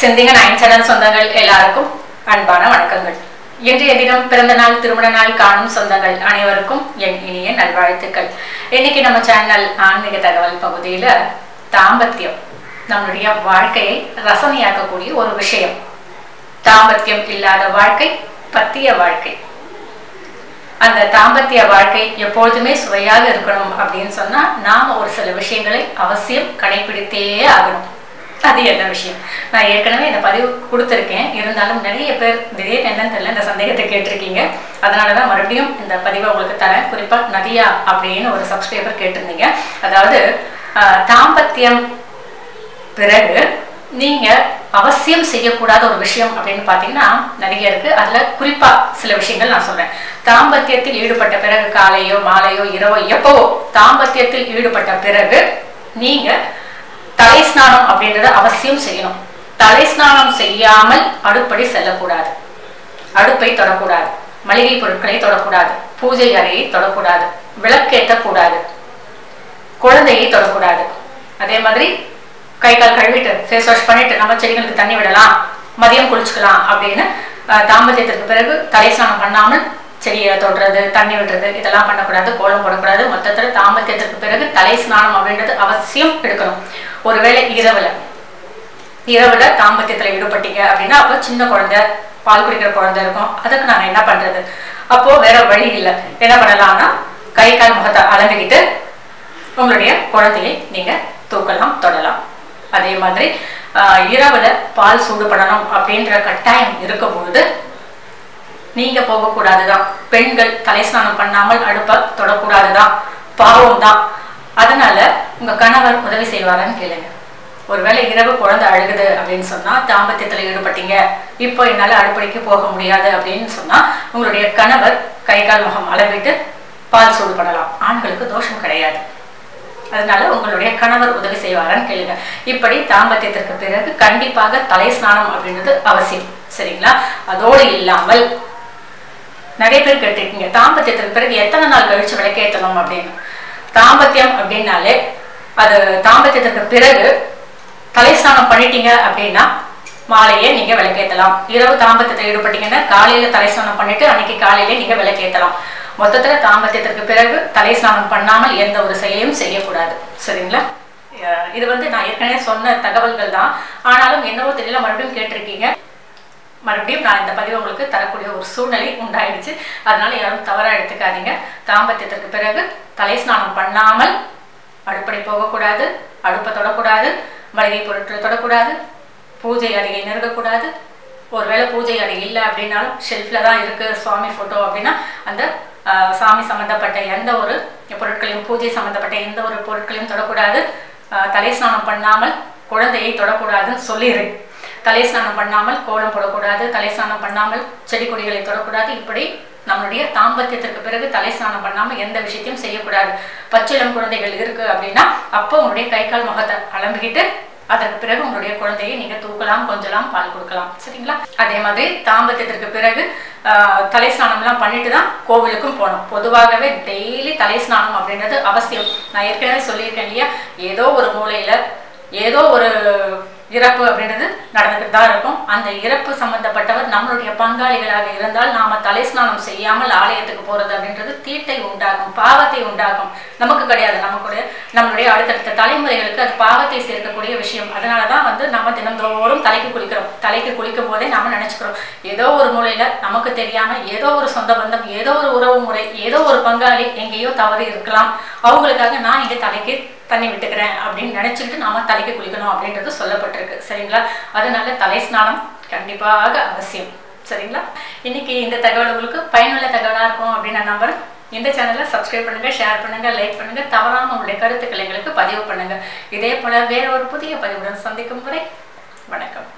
சிந்திங்க nine channel சொந்தங்கள் எல்லாருக்கும் அன்பான வணக்கங்கள். இன்றைய தினம் பிறந்த நாள் திருமண நாள் காணும் சொந்தங்கள் அனைவருக்கும் என் இனிய நல்வாழ்த்துக்கள். இன்னைக்கு நம்ம சேனல் ஆன்மீக தகவல் பகுதியில தாம்பத்தியம் நம்மளுடைய வாழ்க்கையை ரசனையாக்கக்கூடிய ஒரு விஷயம். தாம்பத்தியம் இல்லாத வாழ்க்கை பத்திய வாழ்க்கை. அந்த தாம்பத்திய வாழ்க்கை எப்பொழுதுமே சுவையாக இருக்கணும் அப்படின்னு சொன்னா நாம ஒரு சில விஷயங்களை அவசியம் கடைபிடித்தே ஆகணும். அது என்ன விஷயம்? நான் ஏற்கனவே இந்த பதிவு கொடுத்துருக்கேன். இருந்தாலும் நிறைய பேர் திடீர்னு என்னன்னு தெரியல இந்த சந்தேகத்தை கேட்டிருக்கீங்க. அதனாலதான் மறுபடியும் இந்த பதிவை உங்களுக்கு தரேன். குறிப்பா நதியா அப்படின்னு ஒரு சப்ஸ்கிரைபர் கேட்டிருந்தீங்க. அதாவது தாம்பத்தியம் பிறகு நீங்க அவசியம் செய்யக்கூடாத ஒரு விஷயம் அப்படின்னு பாத்தீங்கன்னா நிறைய இருக்கு. அதுல குறிப்பா சில விஷயங்கள் நான் சொல்றேன். தாம்பத்தியத்தில் ஈடுபட்ட பிறகு காலையோ மாலையோ இரவோ எப்பவோ தாம்பத்தியத்தில் ஈடுபட்ட பிறகு நீங்க தலை ஸ்நானம் அப்படின்றத அவசியம் செய்யணும். தலை ஸ்நானம் செய்யாமல் அடுப்படி செல்லக்கூடாது, அடுப்பை தொடக்கூடாது, மளிகை பொருட்களை தொடக்கூடாது, பூஜை அறையை தொடக்கூடாது, விளக்கேற்றக்கூடாது, குழந்தையை தொடக்கூடாது. அதே மாதிரி கை கால் கழுவிட்டு ஃபேஸ் வாஷ் பண்ணிட்டு நம்ம செடிகளுக்கு தண்ணி விடலாம், மதியம் குளிச்சுக்கலாம் அப்படின்னு தாம்பத்தியத்திற்கு பிறகு தலை ஸ்நானம் பண்ணாமல் செடியை தொடுறது, தண்ணி விடுறது இதெல்லாம் பண்ணக்கூடாது, கோலம் போடக்கூடாது. மொத்தத்தில் தாம்பத்தியத்திற்கு பிறகு தலை ஸ்நானம் அப்படின்றது அவசியம் எடுக்கணும். ஒருவேளை இரவுல தாம்பத்தியத்துல ஈடுபட்டீங்க அப்படின்னா அப்போ சின்ன குழந்தை பால் குடிக்கிற குழந்தை இருக்கும். அதுக்கு நாங்க என்ன பண்றது? அப்போ வேற வழி இல்லை. என்ன பண்ணலாம்னா கை கால் முகத்தை அலம்பிக்கிட்டு உங்களுடைய குழந்தையை நீங்க தூக்கலாம், தொடலாம். அதே மாதிரி இரவுல பால் சூடு பண்ணணும் அப்படின்ற கட்டாயம் இருக்கும்போது நீங்க போகக்கூடாதுதான். பெண்கள் தலை ஸ்நானம் பண்ணாமல் அடுப்ப தொடக்கூடாதுதான், பாவம் தான். அதனால உங்க கணவர் உதவி செய்வாரான்னு கேளுங்க. ஒருவேளை இரவு குழந்தை அழுகுது அப்படின்னு சொன்னா தாம்பத்தியத்துல ஈடுபட்டீங்க, இப்போ என்னால அடுப்படிக்கு போக முடியாது அப்படின்னு சொன்னா உங்களுடைய கணவர் கை கால் முகம் அளவிட்டு பால் சூடு பண்ணலாம். ஆண்களுக்கு தோஷம் கிடையாது. அதனால உங்களுடைய கணவர் உதவி செய்வாரான்னு கேளுங்க. இப்படி தாம்பத்தியத்திற்கு பிறகு கண்டிப்பாக தலை ஸ்நானம் அப்படின்றது அவசியம். சரிங்களா? அதோடு இல்லாமல் நிறைய பேர் கேட்டிருக்கீங்க தாம்பத்தியத்திற்கு பிறகு எத்தனை நாள் கழிச்சு விளக்கேற்றணும் அப்படின்னு. தாம்பத்தியம் அப்படின்னாலே அது தாம்பத்தியத்திற்கு பிறகு தலை ஸ்நானம் பண்ணிட்டீங்க அப்படின்னா மாலையே நீங்க விளக்கேற்றலாம். இரவு தாம்பத்தியத்தில் ஈடுபட்டீங்கன்னா காலையில தலை ஸ்நானம் பண்ணிட்டு அன்னைக்கு காலையிலே நீங்க விளக்கேற்றலாம். மொத்தத்துல தாம்பத்தியத்திற்கு பிறகு தலை ஸ்நானம் பண்ணாமல் எந்த ஒரு செயலையும் செய்யக்கூடாது. சரிங்களா? இது நான் ஏற்கனவே சொன்ன தகவல்கள் தான். ஆனாலும் என்னவோ தெரியல மறுபடியும் கேட்டிருக்கீங்க. மறுபடியும் நான் இந்த பதிவு உங்களுக்கு தரக்கூடிய ஒரு சூழ்நிலை உண்டாயிடுச்சு. அதனால யாரும் தவறா எடுத்துக்காதீங்க. தாம்பத்தியத்திற்கு பிறகு தலை ஸ்நானம் பண்ணாமல் அடுப்படை போகக்கூடாது, அடுப்பை தொடக்கூடாது, மளிகை பொருட்களை தொடக்கூடாது, பூஜை அறையை நெருங்கக்கூடாது. ஒருவேளை பூஜை அறை இல்லை அப்படின்னாலும் ஷெல்ஃப்ல தான் இருக்கு சுவாமி போட்டோ அப்படின்னா அந்த சாமி சம்பந்தப்பட்ட எந்த ஒரு பொருட்களையும், பூஜை சம்பந்தப்பட்ட எந்த ஒரு பொருட்களையும் தொடக்கூடாது. தலை ஸ்நானம் பண்ணாமல் குழந்தையை தொடக்கூடாதுன்னு சொல்லிடு. தலை ஸ்நானம் பண்ணாமல் கோலம் போடக்கூடாது, தலை ஸ்நானம் பண்ணாமல் செடி கொடிகளை தொடக்கூடாது. இப்படி நம்மளுடைய தாம்பத்தியத்திற்கு பிறகு தலை ஸ்நானம் பண்ணாமல் எந்த விஷயத்தையும் செய்யக்கூடாது. பச்சிளம் குழந்தைகள் இருக்கு அப்படின்னா அப்போ உங்களுடைய கை கால் முகத்தை அலம்பிக்கிட்டு அதற்கு பிறகு உங்களுடைய குழந்தையை நீங்க தூக்கலாம், கொஞ்சலாம், பால் கொடுக்கலாம். சரிங்களா? அதே மாதிரி தாம்பத்தியத்திற்கு பிறகு தலை ஸ்நானம் எல்லாம் பண்ணிட்டு தான் கோவிலுக்கும் போகணும். பொதுவாகவே டெய்லி தலை ஸ்நானம் அப்படின்றது அவசியம். நான் ஏற்கனவே சொல்லியிருக்கேன் இல்லையா, ஏதோ ஒரு மூலையில ஏதோ ஒரு இறப்பு அப்படின்றது நடந்துகிட்டு தான் இருக்கும். அந்த இறப்பு சம்பந்தப்பட்டவர் நம்மளுடைய பங்காளிகளாக இருந்தால் நாம தலை ஸ்நானம் செய்யாமல் ஆலயத்துக்கு போறது அப்படின்றது தீட்டை உண்டாகும், பாவத்தை உண்டாகும். நமக்கு கிடையாது, நம்மளுடைய அடுத்தடுத்த தலைமுறைகளுக்கு அது பாவத்தை சேர்க்கக்கூடிய விஷயம். அதனாலதான் நம்ம தினந்தோறும் தலைக்கு குளிக்கிறோம். தலைக்கு குளிக்கும் போதே நாம நினைச்சுக்கிறோம் ஏதோ ஒரு மூலையில நமக்கு தெரியாம ஏதோ ஒரு சொந்த பந்தம், ஏதோ ஒரு உறவு முறை, ஏதோ ஒரு பங்காளி எங்கேயோ தவறு இருக்கலாம், அவங்களுக்காக நான் இங்க தலைக்கு தண்ணி விட்டுக்கிறேன் அப்படின்னு நினைச்சுக்கிட்டு நாம தலைக்கு குளிக்கணும் அப்படின்றது சொல்லப்பட்டிருக்கு. சரிங்களா? அதனால தலை ஸ்நானம் கண்டிப்பாக அவசியம். சரிங்களா? இன்னைக்கு இந்த தகவல் உங்களுக்கு பயனுள்ள தகவலா இருக்கும் அப்படின்னு நான் நம்புறேன். இந்த சேனலை சப்ஸ்கிரைப் பண்ணுங்க, ஷேர் பண்ணுங்க, லைக் பண்ணுங்க. தவறாம உங்களுடைய கருத்துக்களை எங்களுக்கு பதிவு பண்ணுங்க. இதே போல வேற ஒரு புதிய பதிவுடன் சந்திக்கும் வரை வணக்கம்.